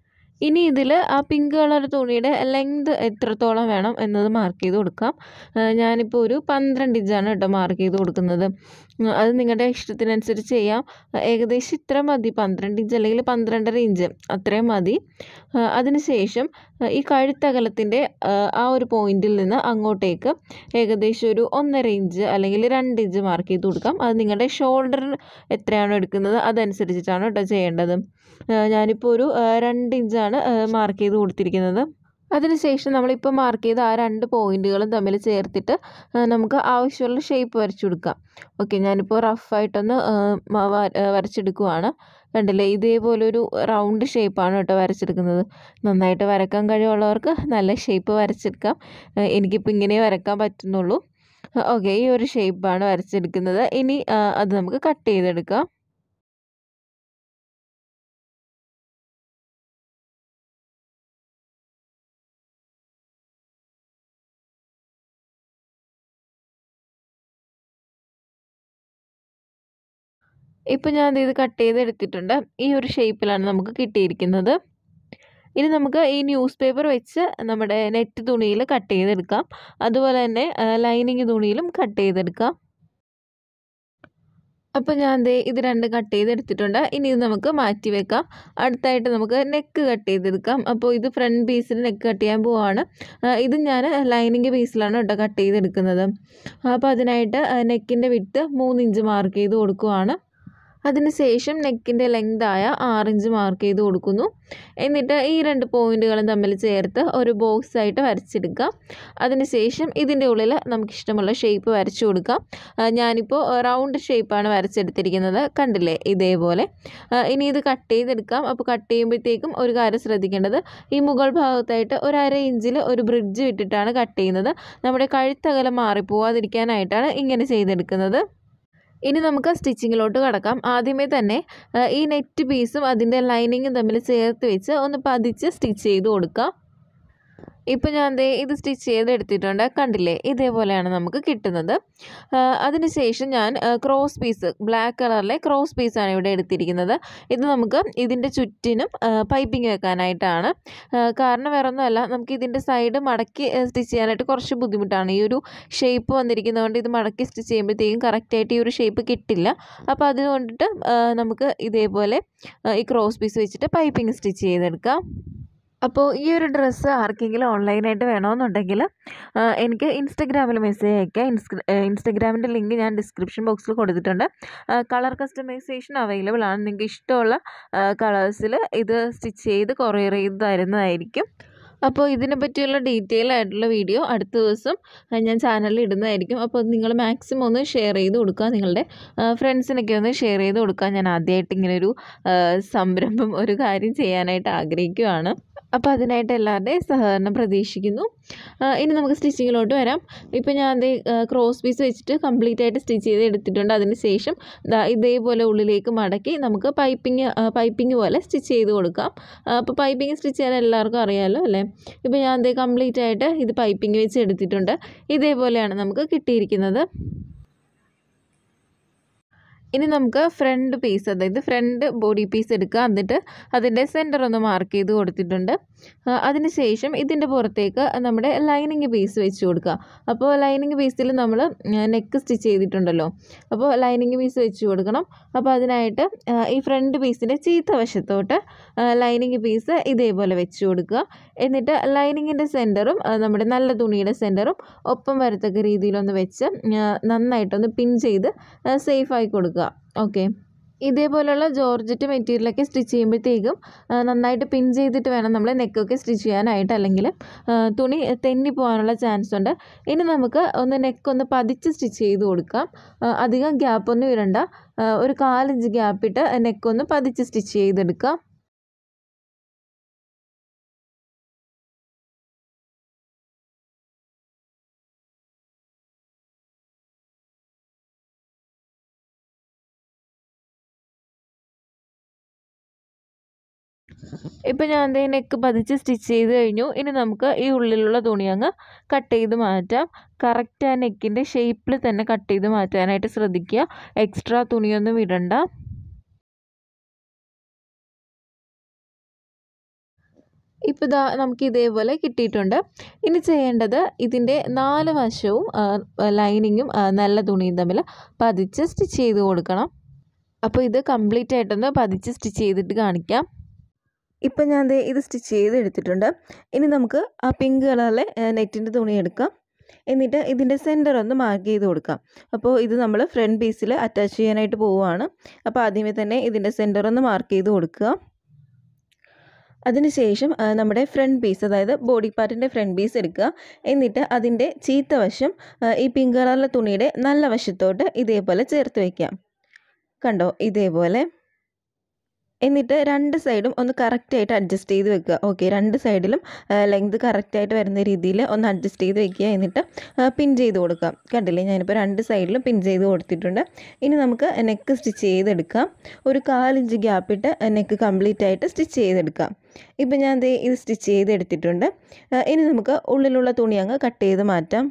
ഇനി ഇതിൽ ആ പിങ്ക് കളർ തുണിയുടെ ലെങ്ത് എത്രത്തോളം വേണം എന്നത് മാർക്ക് ചെയ്ത് കൊടുക്കാം. ഞാനിപ്പോൾ ഒരു 12 ഇഞ്ചാണ് കേട്ടോ മാർക്ക് ചെയ്ത് കൊടുക്കുന്നത്. അത് നിങ്ങളുടെ ഇഷ്ടത്തിനനുസരിച്ച് ചെയ്യാം. ഏകദേശം ഇത്ര മതി, 12 ഇഞ്ച് അല്ലെങ്കിൽ 12.5 ഇഞ്ച് അത്രയും മതി. അതിനുശേഷം ഈ കഴുത്തകലത്തിൻ്റെ ആ ഒരു പോയിന്റിൽ നിന്ന് അങ്ങോട്ടേക്ക് ഏകദേശം ഒരു 1.5 ഇഞ്ച് അല്ലെങ്കിൽ 2 ഇഞ്ച് മാർക്ക് ചെയ്ത് കൊടുക്കാം. അത് നിങ്ങളുടെ ഷോൾഡർ എത്രയാണോ എടുക്കുന്നത് അതനുസരിച്ചിട്ടാണ് കേട്ടോ ചെയ്യേണ്ടത്. ഞാനിപ്പോൾ ഒരു 2 ഇഞ്ചാണ് മാർക്ക് ചെയ്ത് കൊടുത്തിരിക്കുന്നത്. അതിനുശേഷം നമ്മളിപ്പോൾ മാർക്ക് ചെയ്ത ആ 2 പോയിൻറ്റുകളും തമ്മിൽ ചേർത്തിട്ട് നമുക്ക് ആവശ്യമുള്ള ഷേപ്പ് വരച്ചു കൊടുക്കാം. ഓക്കെ, ഞാനിപ്പോൾ റഫായിട്ടൊന്ന് വരച്ചെടുക്കുവാണ്. കണ്ടില്ലേ, ഇതേപോലൊരു റൗണ്ട് ഷേപ്പാണ് കേട്ടോ വരച്ചെടുക്കുന്നത്. നന്നായിട്ട് വരക്കാൻ കഴിവുള്ളവർക്ക് നല്ല ഷേപ്പ് വരച്ചെടുക്കാം. എനിക്കിപ്പോൾ ഇങ്ങനെ വരക്കാൻ പറ്റുന്നുള്ളൂ. ഓക്കെ, ഈ ഒരു ഷേപ്പാണ് വരച്ചെടുക്കുന്നത്. ഇനി അത് നമുക്ക് കട്ട് ചെയ്തെടുക്കാം. ഇപ്പോൾ ഞാൻ ഇത് കട്ട് ചെയ്തെടുത്തിട്ടുണ്ട്. ഈ ഒരു ഷേപ്പിലാണ് നമുക്ക് കിട്ടിയിരിക്കുന്നത്. ഇനി നമുക്ക് ഈ ന്യൂസ് പേപ്പർ വെച്ച് നമ്മുടെ നെറ്റ് തുണിയിൽ കട്ട് ചെയ്തെടുക്കാം. അതുപോലെ തന്നെ ലൈനിങ് തുണിയിലും കട്ട് ചെയ്തെടുക്കാം. അപ്പോൾ ഞാൻ ദേ ഇത് 2 കട്ട് ചെയ്തെടുത്തിട്ടുണ്ട്. ഇനി ഇത് നമുക്ക് മാറ്റി വെക്കാം. അടുത്തായിട്ട് നമുക്ക് നെക്ക് കട്ട് ചെയ്തെടുക്കാം. അപ്പോൾ ഇത് ഫ്രണ്ട് പീസിൽ നെക്ക് കട്ട് ചെയ്യാൻ പോവാണ്. ഇത് ഞാൻ ലൈനിങ് പീസിലാണ് കേട്ടോ കട്ട് ചെയ്തെടുക്കുന്നത്. അപ്പോൾ അതിനായിട്ട് നെക്കിൻ്റെ വിഡ്ത്ത് 3 ഇഞ്ച് മാർക്ക് ചെയ്ത് കൊടുക്കുവാണ്. അതിനുശേഷം നെക്കിൻ്റെ ലെങ്തായ 6 ഇഞ്ച് മാർക്ക് ചെയ്ത് കൊടുക്കുന്നു. എന്നിട്ട് ഈ 2 പോയിൻറ്റുകളും തമ്മിൽ ചേർത്ത് ഒരു ബോക്സ് ആയിട്ട് വരച്ചെടുക്കാം. അതിനുശേഷം ഇതിൻ്റെ ഉള്ളിൽ നമുക്കിഷ്ടമുള്ള ഷേപ്പ് വരച്ചു കൊടുക്കാം. ഞാനിപ്പോൾ റൗണ്ട് ഷേപ്പാണ് വരച്ചെടുത്തിരിക്കുന്നത്. കണ്ടില്ലേ, ഇതേപോലെ. ഇനി ഇത് കട്ട് ചെയ്തെടുക്കാം. അപ്പോൾ കട്ട് ചെയ്യുമ്പോഴത്തേക്കും ഒരു കാര്യം ശ്രദ്ധിക്കേണ്ടത്, ഈ മുകൾ ഭാഗത്തായിട്ട് ഒരു 1/2 ഇഞ്ചിൽ ഒരു ബ്രിഡ്ജ് വിട്ടിട്ടാണ് കട്ട് ചെയ്യുന്നത്. നമ്മുടെ കഴുത്തകലം മാറിപ്പോവാതിരിക്കാനായിട്ടാണ് ഇങ്ങനെ ചെയ്തെടുക്കുന്നത്. ഇനി നമുക്ക് സ്റ്റിച്ചിങ്ങിലോട്ട് കടക്കാം. ആദ്യമേ തന്നെ ഈ നെറ്റ് പീസും അതിൻ്റെ ലൈനിങ്ങും തമ്മിൽ ചേർത്ത് വെച്ച് ഒന്ന് പതിച്ച് സ്റ്റിച്ച് ചെയ്ത് കൊടുക്കാം. ഇപ്പോൾ ഞാൻ ദേ ഇത് സ്റ്റിച്ച് ചെയ്തെടുത്തിട്ടുണ്ട്. കണ്ടില്ലേ, ഇതേപോലെയാണ് നമുക്ക് കിട്ടുന്നത്. അതിനുശേഷം ഞാൻ ക്രോസ് പീസ്, ബ്ലാക്ക് കളറിലെ ക്രോസ് പീസാണ് ഇവിടെ എടുത്തിരിക്കുന്നത്. ഇത് നമുക്ക് ഇതിൻ്റെ ചുറ്റിനും പൈപ്പിംഗ് വെക്കാനായിട്ടാണ്. കാരണം വേറെ ഒന്നുമല്ല, നമുക്ക് ഇതിൻ്റെ സൈഡ് മടക്കി സ്റ്റിച്ച് ചെയ്യാനായിട്ട് കുറച്ച് ബുദ്ധിമുട്ടാണ്. ഈ ഒരു ഷേപ്പ് വന്നിരിക്കുന്നതുകൊണ്ട് ഇത് മടക്കി സ്റ്റിച്ച് ചെയ്യുമ്പോഴത്തേക്കും കറക്റ്റായിട്ട് ഈ ഒരു ഷേപ്പ് കിട്ടില്ല. അപ്പോൾ അതുകൊണ്ടിട്ട് നമുക്ക് ഇതേപോലെ ഈ ക്രോസ് പീസ് വെച്ചിട്ട് പൈപ്പിംഗ് സ്റ്റിച്ച് ചെയ്തെടുക്കാം. അപ്പോൾ ഈ ഒരു ഡ്രസ്സ് ആർക്കെങ്കിലും ഓൺലൈനായിട്ട് വേണമെന്നുണ്ടെങ്കിൽ എനിക്ക് ഇൻസ്റ്റഗ്രാമിൽ മെസ്സേജ് അയക്കാം. ഇൻസ്റ്റഗ്രാമിൻ്റെ ലിങ്ക് ഞാൻ ഡിസ്ക്രിപ്ഷൻ ബോക്സിൽ കൊടുത്തിട്ടുണ്ട്. കളർ കസ്റ്റമൈസേഷൻ അവൈലബിൾ ആണ്. നിങ്ങൾക്ക് ഇഷ്ടമുള്ള കളേഴ്സിൽ ഇത് സ്റ്റിച്ച് ചെയ്ത് കൊറിയർ ചെയ്ത് തരുന്നതായിരിക്കും. അപ്പോൾ ഇതിനെ പറ്റിയുള്ള ഡീറ്റെയിൽ ആയിട്ടുള്ള വീഡിയോ അടുത്ത ദിവസം ഞാൻ ചാനലിൽ ഇടുന്നതായിരിക്കും. അപ്പോൾ നിങ്ങൾ മാക്സിമം ഒന്ന് ഷെയർ ചെയ്ത് കൊടുക്കുക, നിങ്ങളുടെ ഫ്രണ്ട്സിനൊക്കെ ഒന്ന് ഷെയർ ചെയ്ത് കൊടുക്കുക. ഞാൻ ആദ്യമായിട്ട് ഇങ്ങനൊരു സംരംഭം, ഒരു കാര്യം ചെയ്യാനായിട്ട് ആഗ്രഹിക്കുകയാണ്. അപ്പോൾ അതിനായിട്ട് എല്ലാവരുടെയും സഹകരണം പ്രതീക്ഷിക്കുന്നു. ഇനി നമുക്ക് സ്റ്റിച്ചിങ്ങിലോട്ട് വരാം. ഇപ്പോൾ ഞാൻ ക്രോസ് പീസ് വെച്ചിട്ട് കംപ്ലീറ്റ് ആയിട്ട് സ്റ്റിച്ച് ചെയ്ത് എടുത്തിട്ടുണ്ട്. അതിന് ശേഷം ഇതേപോലെ ഉള്ളിലേക്ക് മടക്കി നമുക്ക് പൈപ്പിംഗ് പോലെ സ്റ്റിച്ച് ചെയ്ത് കൊടുക്കാം. അപ്പോൾ പൈപ്പിംഗ് സ്റ്റിച്ച് ചെയ്യാൻ എല്ലാവർക്കും അറിയാമല്ലോ അല്ലേ. ഇപ്പോൾ ഞാൻ കംപ്ലീറ്റ് ആയിട്ട് ഇത് പൈപ്പിംഗ് വെച്ച് എടുത്തിട്ടുണ്ട്. ഇതേപോലെയാണ് നമുക്ക് കിട്ടിയിരിക്കുന്നത്. ഇനി നമുക്ക് ഫ്രണ്ട് പീസ്, അതായത് ഫ്രണ്ട് ബോഡി പീസ് എടുക്കുക. എന്നിട്ട് അതിൻ്റെ സെൻറ്റർ ഒന്ന് മാർക്ക് ചെയ്ത് കൊടുത്തിട്ടുണ്ട്. അതിനുശേഷം ഇതിൻ്റെ പുറത്തേക്ക് നമ്മുടെ ലൈനിങ് പീസ് വെച്ച് കൊടുക്കുക. അപ്പോൾ ലൈനിങ് പീസിൽ നമ്മൾ നെക്ക് സ്റ്റിച്ച് ചെയ്തിട്ടുണ്ടല്ലോ, അപ്പോൾ ലൈനിങ് പീസ് വെച്ച് കൊടുക്കണം. അപ്പോൾ അതിനായിട്ട് ഈ ഫ്രണ്ട് പീസിൻ്റെ ചീത്ത വശത്തോട്ട് ലൈനിങ് പീസ് ഇതേപോലെ വെച്ച് കൊടുക്കുക. എന്നിട്ട് ലൈനിങ്ങിൻ്റെ സെൻറ്ററും നമ്മുടെ നല്ല തുണിയുടെ സെൻറ്ററും ഒപ്പം വരത്തക്ക രീതിയിലൊന്ന് വെച്ച് നന്നായിട്ടൊന്ന് പിൻ ചെയ്ത് സേഫായി കൊടുക്കുക. ഓക്കെ, ഇതേപോലെയുള്ള ജോർജറ്റ് മെറ്റീരിയലൊക്കെ സ്റ്റിച്ച് ചെയ്യുമ്പോഴത്തേക്കും നന്നായിട്ട് പിൻ ചെയ്തിട്ട് വേണം നമ്മൾ നെക്കൊക്കെ സ്റ്റിച്ച് ചെയ്യാനായിട്ട്, അല്ലെങ്കിൽ തുണി തെന്നി പോകാനുള്ള ചാൻസ് ഉണ്ട്. ഇനി നമുക്ക് ഒന്ന് നെക്കൊന്ന് പതിച്ച് സ്റ്റിച്ച് ചെയ്ത് കൊടുക്കാം. അധികം ഗ്യാപ്പൊന്നും ഇടണ്ട, ഒരു 1/4 ഇഞ്ച് ഗ്യാപ്പിട്ട് നെക്കൊന്ന് പതിച്ച് സ്റ്റിച്ച് ചെയ്തെടുക്കാം. ഇപ്പം ഞാൻ നെക്ക് പതിച്ച് സ്റ്റിച്ച് ചെയ്ത് കഴിഞ്ഞു. ഇനി നമുക്ക് ഈ ഉള്ളിലുള്ള തുണി അങ്ങ് കട്ട് ചെയ്ത് മാറ്റാം. കറക്റ്റ് ആ നെക്കിൻ്റെ ഷേപ്പിൽ തന്നെ കട്ട് ചെയ്ത് മാറ്റാനായിട്ട് ശ്രദ്ധിക്കുക. എക്സ്ട്രാ തുണിയൊന്നും ഇടണ്ട. ഇപ്പോൾ ഇതാ നമുക്ക് ഇതേപോലെ കിട്ടിയിട്ടുണ്ട്. ഇനി ചെയ്യേണ്ടത് ഇതിൻ്റെ 4 വശവും ലൈനിങ്ങും നല്ല തുണിയും തമ്മിൽ പതിച്ച് സ്റ്റിച്ച് ചെയ്ത് കൊടുക്കണം. അപ്പോൾ ഇത് കംപ്ലീറ്റ് ആയിട്ടൊന്ന് പതിച്ച് സ്റ്റിച്ച് ചെയ്തിട്ട് കാണിക്കാം. ഇപ്പം ഞാൻ ഇത് സ്റ്റിച്ച് ചെയ്ത് എടുത്തിട്ടുണ്ട്. ഇനി നമുക്ക് ആ പിങ്ക് കളറിലെ നെറ്റിൻ്റെ തുണി എടുക്കാം. എന്നിട്ട് ഇതിൻ്റെ സെൻറ്റർ ഒന്ന് മാർക്ക് ചെയ്ത് കൊടുക്കാം. അപ്പോൾ ഇത് നമ്മൾ ഫ്രണ്ട് പീസിൽ അറ്റാച്ച് ചെയ്യാനായിട്ട് പോവുകയാണ്. അപ്പോൾ ആദ്യമേ തന്നെ ഇതിൻ്റെ സെൻറ്റർ ഒന്ന് മാർക്ക് ചെയ്ത് കൊടുക്കുക. അതിനുശേഷം നമ്മുടെ ഫ്രണ്ട് പീസ്, അതായത് ബോഡി പാർട്ടിൻ്റെ ഫ്രണ്ട് പീസ് എടുക്കുക. എന്നിട്ട് അതിൻ്റെ ചീത്ത വശം ഈ പിങ്ക് കളറിലെ തുണിയുടെ നല്ല വശത്തോട്ട് ഇതേപോലെ ചേർത്ത് വയ്ക്കാം. കണ്ടോ, ഇതേപോലെ. എന്നിട്ട് 2 സൈഡും ഒന്ന് കറക്റ്റായിട്ട് അഡ്ജസ്റ്റ് ചെയ്ത് വെക്കുക. ഓക്കെ, 2 സൈഡിലും ലെങ്ത് കറക്റ്റായിട്ട് വരുന്ന രീതിയിൽ ഒന്ന് അഡ്ജസ്റ്റ് ചെയ്ത് വെക്കുക. എന്നിട്ട് പിൻ ചെയ്ത് കൊടുക്കാം. കണ്ടില്ലേ, ഞാനിപ്പോൾ 2 സൈഡിലും പിൻ ചെയ്ത് കൊടുത്തിട്ടുണ്ട്. ഇനി നമുക്ക് നെക്ക് സ്റ്റിച്ച് ചെയ്തെടുക്കാം. ഒരു 1/4 ഇഞ്ച് ഗ്യാപ്പിട്ട് നെക്ക് കംപ്ലീറ്റ് ആയിട്ട് സ്റ്റിച്ച് ചെയ്തെടുക്കാം. ഇപ്പം ഞാൻ ഇത് സ്റ്റിച്ച് ചെയ്തെടുത്തിട്ടുണ്ട്. ഇനി നമുക്ക് ഉള്ളിലുള്ള തുണി അങ്ങ് കട്ട് ചെയ്ത് മാറ്റാം.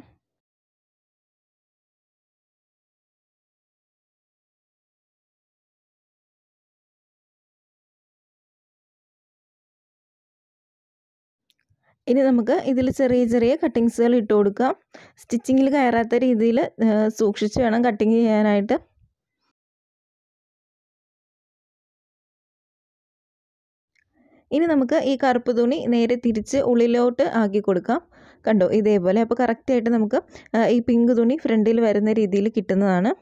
ഇനി നമുക്ക് ഇതിൽ ചെറിയ ചെറിയ കട്ടിങ്സുകൾ ഇട്ട് കൊടുക്കാം. സ്റ്റിച്ചിങ്ങിൽ കയറാത്ത രീതിയിൽ സൂക്ഷിച്ച് വേണം കട്ടിങ് ചെയ്യാനായിട്ട്. ഇനി നമുക്ക് ഈ കറുപ്പ് തുണി നേരെ തിരിച്ച് ഉള്ളിലോട്ട് ആക്കി കൊടുക്കാം. കണ്ടോ ഇതേപോലെ. അപ്പോൾ കറക്റ്റായിട്ട് നമുക്ക് ഈ പിങ്ക് തുണി ഫ്രണ്ടിൽ വരുന്ന രീതിയിൽ കിട്ടുന്നതാണ്.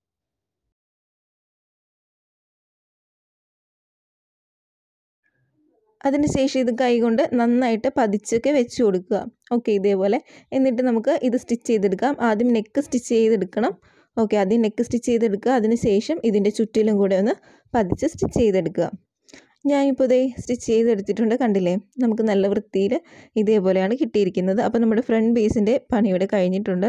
അതിനുശേഷം ഇത് കൈകൊണ്ട് നന്നായിട്ട് പതിച്ചൊക്കെ വെച്ച് കൊടുക്കുക. ഓക്കെ, ഇതേപോലെ. എന്നിട്ട് നമുക്ക് ഇത് സ്റ്റിച്ച് ചെയ്തെടുക്കാം. ആദ്യം നെക്ക് സ്റ്റിച്ച് ചെയ്തെടുക്കണം. ഓക്കെ, ആദ്യം നെക്ക് സ്റ്റിച്ച് ചെയ്തെടുക്കുക. അതിനുശേഷം ഇതിൻ്റെ ചുറ്റിലും കൂടെ ഒന്ന് പതിച്ച് സ്റ്റിച്ച് ചെയ്തെടുക്കുക. ഞാനിപ്പോൾ ഇതേ സ്റ്റിച്ച് ചെയ്തെടുത്തിട്ടുണ്ട്. കണ്ടില്ലേ, നമുക്ക് നല്ല വൃത്തിയിൽ ഇതേപോലെയാണ് കിട്ടിയിരിക്കുന്നത്. അപ്പോൾ നമ്മുടെ ഫ്രണ്ട് പീസിൻ്റെ പണിയുടെ കഴിഞ്ഞിട്ടുണ്ട്.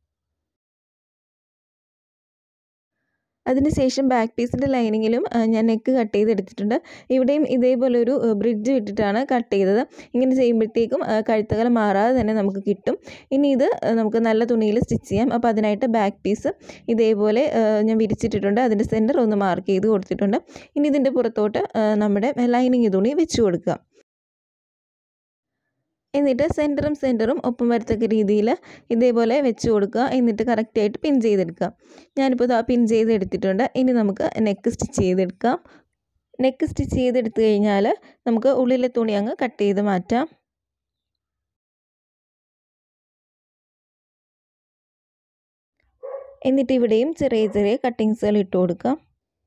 അതിനുശേഷം ബാക്ക് പീസിൻ്റെ ലൈനിങ്ങിലും ഞാൻ നെക്ക് കട്ട് ചെയ്തെടുത്തിട്ടുണ്ട്. ഇവിടെയും ഇതേപോലെ ഒരു ബ്രിഡ്ജ് വിട്ടിട്ടാണ് കട്ട് ചെയ്തത്. ഇങ്ങനെ ചെയ്യുമ്പോഴത്തേക്കും കഴുത്തകലം മാറാതെ തന്നെ നമുക്ക് കിട്ടും. ഇനി ഇത് നമുക്ക് നല്ല തുണിയിൽ സ്റ്റിച്ച് ചെയ്യാം. അപ്പോൾ അതിനായിട്ട് ബാക്ക് പീസ് ഇതേപോലെ ഞാൻ വിരിച്ചിട്ടിട്ടുണ്ട്. അതിൻ്റെ സെൻറ്റർ ഒന്ന് മാർക്ക് ചെയ്ത് കൊടുത്തിട്ടുണ്ട്. ഇനി ഇതിൻ്റെ പുറത്തോട്ട് നമ്മുടെ ലൈനിങ് തുണി വെച്ച് കൊടുക്കുക. എന്നിട്ട് സെൻറ്ററും ഒപ്പം വരത്തക്ക രീതിയിൽ ഇതേപോലെ വെച്ച് കൊടുക്കുക. എന്നിട്ട് കറക്റ്റായിട്ട് പിൻ ചെയ്തെടുക്കുക. ഞാനിപ്പോൾ ഇതാ പിൻ ചെയ്തെടുത്തിട്ടുണ്ട്. ഇനി നമുക്ക് നെക്ക് സ്റ്റിച്ച് ചെയ്തെടുക്കാം. നെക്ക് സ്റ്റിച്ച് ചെയ്തെടുത്തു കഴിഞ്ഞാൽ നമുക്ക് ഉള്ളിലെ തുണി അങ്ങ് കട്ട് ചെയ്ത് മാറ്റാം. എന്നിട്ട് ഇവിടെയും ചെറിയ കട്ടിങ്സുകൾ ഇട്ട് കൊടുക്കാം.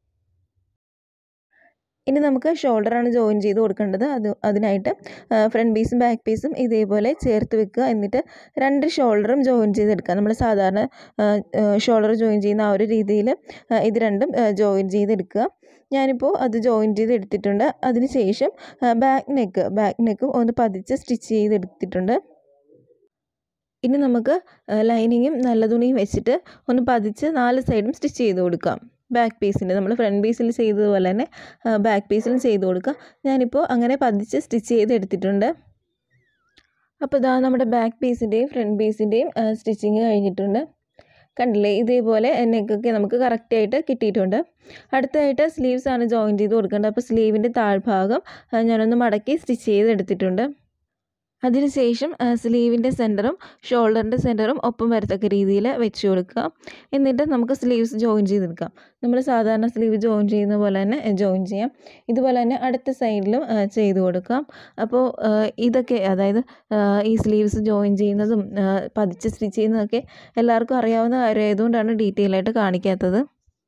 ഇനി നമുക്ക് ഷോൾഡറാണ് ജോയിൻ ചെയ്ത് കൊടുക്കേണ്ടത്. അതിനായിട്ട് ഫ്രണ്ട് പീസും ബാക്ക് പീസും ഇതേപോലെ ചേർത്ത് വെക്കുക. എന്നിട്ട് രണ്ട് ഷോൾഡറും ജോയിൻ ചെയ്തെടുക്കുക. നമ്മൾ സാധാരണ ഷോൾഡർ ജോയിൻ ചെയ്യുന്ന ആ ഒരു രീതിയിൽ ഇത് രണ്ടും ജോയിൻ ചെയ്തെടുക്കുക. ഞാനിപ്പോൾ അത് ജോയിൻ ചെയ്തെടുത്തിട്ടുണ്ട്. അതിന് ശേഷം ബാക്ക് നെക്കും ഒന്ന് പതിച്ച് സ്റ്റിച്ച് ചെയ്തെടുത്തിട്ടുണ്ട്. ഇനി നമുക്ക് ലൈനിങ്ങും നല്ല തുണിയും വെച്ചിട്ട് ഒന്ന് പതിച്ച് 4 സൈഡും സ്റ്റിച്ച് ചെയ്ത് കൊടുക്കാം. ബാക്ക് പീസിൻ്റെ നമ്മൾ ഫ്രണ്ട് പീസിൽ ചെയ്തതുപോലെ തന്നെ ബാക്ക് പീസിലും ചെയ്ത് കൊടുക്കുക. ഞാനിപ്പോൾ അങ്ങനെ പതിച്ച് സ്റ്റിച്ച് ചെയ്തെടുത്തിട്ടുണ്ട്. അപ്പോൾ ഇതാ നമ്മുടെ ബാക്ക് പീസിൻ്റെയും ഫ്രണ്ട് പീസിൻ്റെയും സ്റ്റിച്ചിങ് കഴിഞ്ഞിട്ടുണ്ട്. കണ്ടില്ലേ, ഇതേപോലെ നെക്കൊക്കെ നമുക്ക് കറക്റ്റായിട്ട് കിട്ടിയിട്ടുണ്ട്. അടുത്തതായിട്ട് സ്ലീവ്സാണ് ജോയിൻ ചെയ്ത് കൊടുക്കേണ്ടത്. അപ്പോൾ സ്ലീവിൻ്റെ താഴ്ഭാഗം ഞാനൊന്ന് മടക്കി സ്റ്റിച്ച് ചെയ്തെടുത്തിട്ടുണ്ട്. അതിനുശേഷം സ്ലീവിൻ്റെ സെൻറ്ററും ഷോൾഡറിൻ്റെ സെൻറ്ററും ഒപ്പം വരത്തക്ക രീതിയിൽ വെച്ച് കൊടുക്കുക. എന്നിട്ട് നമുക്ക് സ്ലീവ്സ് ജോയിൻ ചെയ്തെടുക്കാം. നമ്മൾ സാധാരണ സ്ലീവ് ജോയിൻ ചെയ്യുന്ന പോലെ തന്നെ ജോയിൻ ചെയ്യാം. ഇതുപോലെ തന്നെ അടുത്ത സൈഡിലും ചെയ്ത് കൊടുക്കാം. അപ്പോൾ ഇതൊക്കെ, അതായത് ഈ സ്ലീവ്സ് ജോയിൻ ചെയ്യുന്നതും പതിച്ച് സ്റ്റിച്ച് ചെയ്യുന്നതൊക്കെ എല്ലാവർക്കും അറിയാവുന്ന കാര്യമായതുകൊണ്ടാണ് ഡീറ്റെയിൽ ആയിട്ട് കാണിക്കാത്തത്.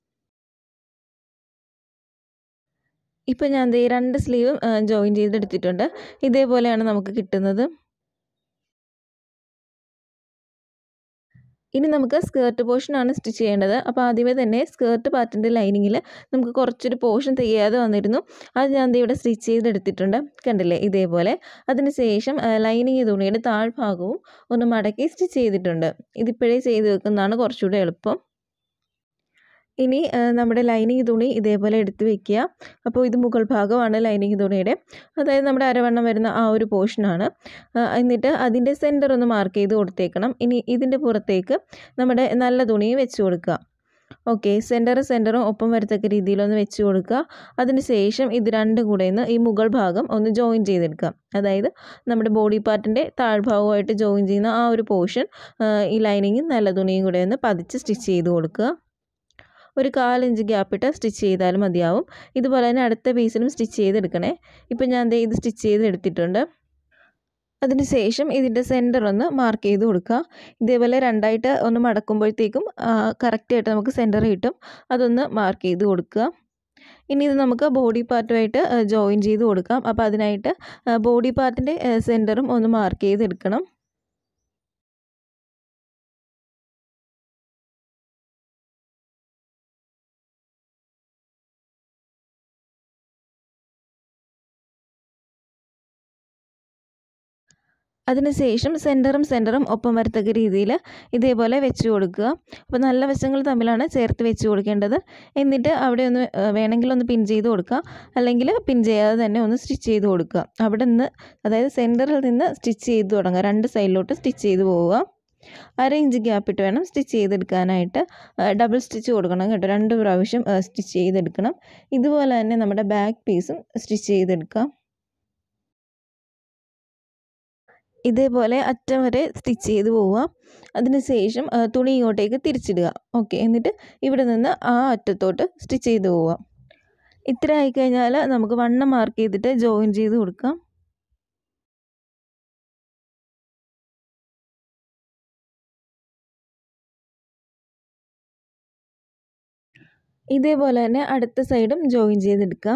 ഇപ്പോൾ ഞാൻ ദേ 2 സ്ലീവും ജോയിൻ ചെയ്തെടുത്തിട്ടുണ്ട്. ഇതേപോലെയാണ് നമുക്ക് കിട്ടുന്നത്. ഇനി നമുക്ക് സ്കേർട്ട് പോർഷനാണ് സ്റ്റിച്ച് ചെയ്യേണ്ടത്. അപ്പോൾ ആദ്യമേ തന്നെ സ്കേർട്ട് പാർട്ടിൻ്റെ ലൈനിങ്ങിൽ നമുക്ക് കുറച്ചൊരു പോർഷൻ തികയാതെ വന്നിരുന്നു. അത് ഞാൻ ഇവിടെ സ്റ്റിച്ച് ചെയ്തെടുത്തിട്ടുണ്ട്. കണ്ടില്ലേ, ഇതേപോലെ. അതിനുശേഷം ലൈനിങ് തുണിയുടെ താഴ്ഭാഗവും ഒന്ന് മടക്കി സ്റ്റിച്ച് ചെയ്തിട്ടുണ്ട്. ഇതിപ്പോഴേ ചെയ്ത് വെക്കുന്നതാണ് കുറച്ചുകൂടെ എളുപ്പം. ഇനി നമ്മുടെ ലൈനിങ് തുണി ഇതേപോലെ എടുത്ത് വെക്കുക. അപ്പോൾ ഇത് മുകൾ ഭാഗമാണ് ലൈനിങ് തുണിയുടെ, അതായത് നമ്മുടെ അരവണ്ണം വരുന്ന ആ ഒരു പോർഷനാണ്. എന്നിട്ട് അതിൻ്റെ സെൻറ്റർ ഒന്ന് മാർക്ക് ചെയ്ത് കൊടുത്തേക്കണം. ഇനി ഇതിൻ്റെ പുറത്തേക്ക് നമ്മുടെ നല്ല തുണിയും വെച്ച് കൊടുക്കുക. ഓക്കെ, സെൻറ്ററും ഒപ്പം വരത്തക്ക രീതിയിലൊന്ന് വെച്ച് കൊടുക്കുക. അതിന് ശേഷം ഇത് രണ്ടും കൂടെ ഒന്ന് ഈ മുകൾ ഭാഗം ഒന്ന് ജോയിൻ ചെയ്തെടുക്കാം. അതായത് നമ്മുടെ ബോഡി പാർട്ടിൻ്റെ താഴ്ഭാഗമായിട്ട് ജോയിൻ ചെയ്യുന്ന ആ ഒരു പോർഷൻ ഈ ലൈനിങ്ങും നല്ല തുണിയും കൂടെ ഒന്ന് പതിച്ച് സ്റ്റിച്ച് ചെയ്ത് കൊടുക്കുക. ഒരു 1/4 ഇഞ്ച് ഗ്യാപ്പിട്ട് സ്റ്റിച്ച് ചെയ്താലും മതിയാവും. ഇതുപോലെ തന്നെ അടുത്ത പീസിലും സ്റ്റിച്ച് ചെയ്തെടുക്കണേ. ഇപ്പം ഞാൻ ദേ ഇത് സ്റ്റിച്ച് ചെയ്തെടുത്തിട്ടുണ്ട്. അതിനുശേഷം ഇതിൻ്റെ സെൻറ്റർ ഒന്ന് മാർക്ക് ചെയ്ത് കൊടുക്കുക. ഇതേപോലെ രണ്ടായിട്ട് ഒന്ന് മടക്കുമ്പോഴത്തേക്കും കറക്റ്റായിട്ട് നമുക്ക് സെൻറ്റർ കിട്ടും. അതൊന്ന് മാർക്ക് ചെയ്ത് കൊടുക്കുക. ഇനി ഇത് നമുക്ക് ബോഡി പാർട്ടുമായിട്ട് ജോയിൻ ചെയ്ത് കൊടുക്കാം. അപ്പോൾ അതിനായിട്ട് ബോഡി പാർട്ടിൻ്റെ സെൻറ്ററും ഒന്ന് മാർക്ക് ചെയ്തെടുക്കണം. അതിനുശേഷം സെൻറ്ററും ഒപ്പം വരത്തക്ക രീതിയിൽ ഇതേപോലെ വെച്ച് കൊടുക്കുക. അപ്പോൾ നല്ല വശങ്ങൾ തമ്മിലാണ് ചേർത്ത് വെച്ച് കൊടുക്കേണ്ടത്. എന്നിട്ട് അവിടെ ഒന്ന് വേണമെങ്കിൽ ഒന്ന് പിൻ ചെയ്ത് കൊടുക്കുക, അല്ലെങ്കിൽ പിൻ ചെയ്യാതെ തന്നെ ഒന്ന് സ്റ്റിച്ച് ചെയ്ത് കൊടുക്കുക. അവിടെ നിന്ന്, അതായത് സെൻറ്ററിൽ നിന്ന് സ്റ്റിച്ച് ചെയ്ത് തുടങ്ങുക. 2 സൈഡിലോട്ട് സ്റ്റിച്ച് ചെയ്ത് പോവുക. 1/2 ഇഞ്ച് ഗ്യാപ്പിട്ട് വേണം സ്റ്റിച്ച് ചെയ്തെടുക്കാനായിട്ട്. ഡബിൾ സ്റ്റിച്ച് കൊടുക്കണം കേട്ടോ, 2 പ്രാവശ്യം സ്റ്റിച്ച് ചെയ്തെടുക്കണം. ഇതുപോലെ തന്നെ നമ്മുടെ ബാക്ക് പീസും സ്റ്റിച്ച് ചെയ്തെടുക്കാം. ഇതേപോലെ അറ്റം വരെ സ്റ്റിച്ച് ചെയ്ത് പോവുക. അതിനുശേഷം തുണി ഇങ്ങോട്ടേക്ക് തിരിച്ചിടുക. ഓക്കെ, എന്നിട്ട് ഇവിടെ നിന്ന് ആ അറ്റത്തോട്ട് സ്റ്റിച്ച് ചെയ്ത് പോവുക. ഇത്ര ആയിക്കഴിഞ്ഞാൽ നമുക്ക് വണ്ണം മാർക്ക് ചെയ്തിട്ട് ജോയിൻ ചെയ്ത് കൊടുക്കാം. ഇതേപോലെ തന്നെ അടുത്ത സൈഡും ജോയിൻ ചെയ്തെടുക്കാം.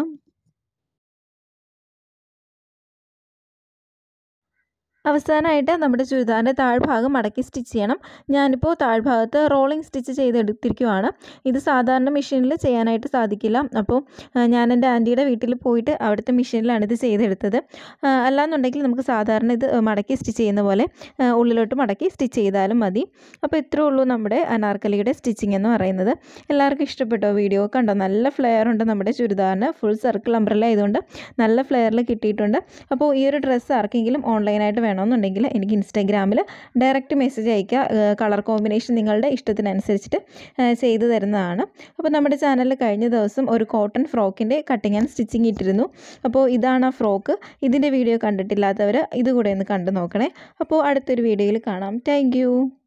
അവസാനമായിട്ട് നമ്മുടെ ചുരിദാറിൻ്റെ താഴ്ഭാഗം മടക്കി സ്റ്റിച്ച് ചെയ്യണം. ഞാനിപ്പോൾ താഴ്ഭാഗത്ത് റോളിംഗ് സ്റ്റിച്ച് ചെയ്തെടുത്തിരിക്കുവാണ്. ഇത് സാധാരണ മെഷീനിൽ ചെയ്യാനായിട്ട് സാധിക്കില്ല. അപ്പോൾ ഞാൻ എൻ്റെ ആൻറ്റിയുടെ വീട്ടിൽ പോയിട്ട് അവിടുത്തെ മെഷീനിലാണ് ഇത് ചെയ്തെടുത്തത്. അല്ലാന്നുണ്ടെങ്കിൽ നമുക്ക് സാധാരണ ഇത് മടക്കി സ്റ്റിച്ച് ചെയ്യുന്ന പോലെ ഉള്ളിലോട്ട് മടക്കി സ്റ്റിച്ച് ചെയ്താലും മതി. അപ്പോൾ ഇത്രയേ ഉള്ളൂ നമ്മുടെ അനാർക്കലിയുടെ സ്റ്റിച്ചിങ് എന്ന് പറയുന്നത്. എല്ലാവർക്കും ഇഷ്ടപ്പെട്ടോ വീഡിയോ? കണ്ടോ, നല്ല ഫ്ലെയർ ഉണ്ട് നമ്മുടെ ചുരിദാറിന്. ഫുൾ സർക്കിൾ അംബ്രല്ല ആയതുകൊണ്ട് നല്ല ഫ്ലെയറിൽ കിട്ടിയിട്ടുണ്ട്. അപ്പോൾ ഈ ഒരു ഡ്രസ്സ് ആർക്കെങ്കിലും ഓൺലൈനായിട്ട് വേണമെന്നുണ്ടെങ്കിൽ എനിക്ക് ഇൻസ്റ്റാഗ്രാമിൽ ഡയറക്റ്റ് മെസ്സേജ് അയക്കുക. കളർ കോമ്പിനേഷൻ നിങ്ങളുടെ ഇഷ്ടത്തിനനുസരിച്ചിട്ട് ചെയ്തു തരുന്നതാണ്. അപ്പോൾ നമ്മുടെ ചാനലിൽ കഴിഞ്ഞ ദിവസം ഒരു കോട്ടൺ ഫ്രോക്കിൻ്റെ കട്ടിങ് ആൻഡ് സ്റ്റിച്ചിങ് ഇട്ടിരുന്നു. അപ്പോൾ ഇതാണ് ആ ഫ്രോക്ക്. ഇതിൻ്റെ വീഡിയോ കണ്ടിട്ടില്ലാത്തവർ ഇതുകൂടെ ഒന്ന് കണ്ടു നോക്കണേ. അപ്പോൾ അടുത്തൊരു വീഡിയോയിൽ കാണാം. താങ്ക്